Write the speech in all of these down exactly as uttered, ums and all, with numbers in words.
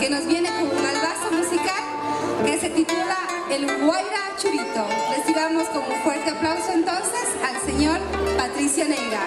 que nos viene con un albazo musical que se titula El Guaira Churito. Recibamos con un fuerte aplauso entonces al señor Patricio Neira.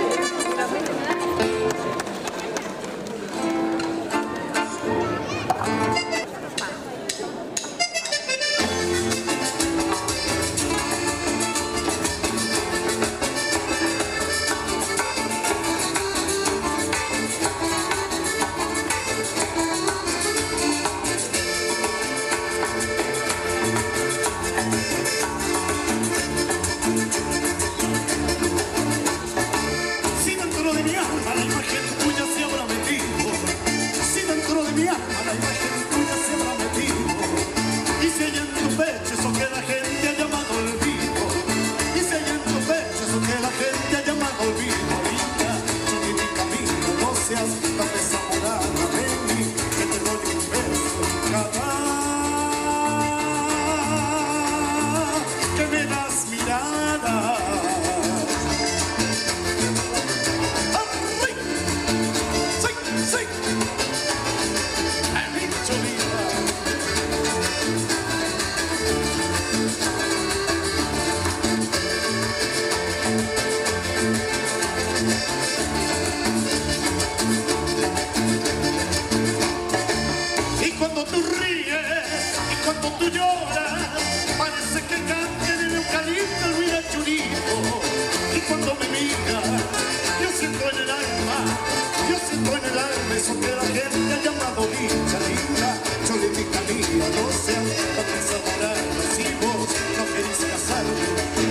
Eso que la gente ha llamado dicha linda, choletica mía, no seas tan desamorada. Si vos no querés casarte,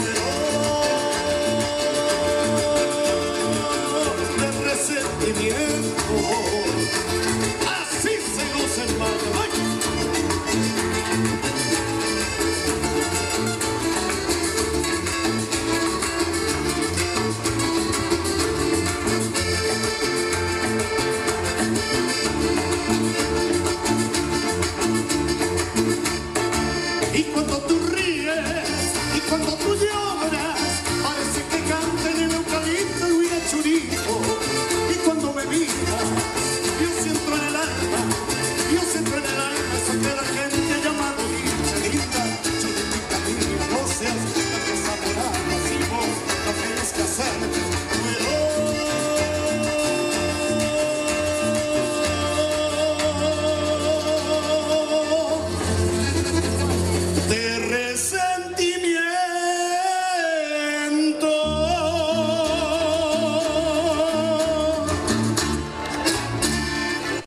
pero de resentimiento, así se goza el mal. Yo siento en el alma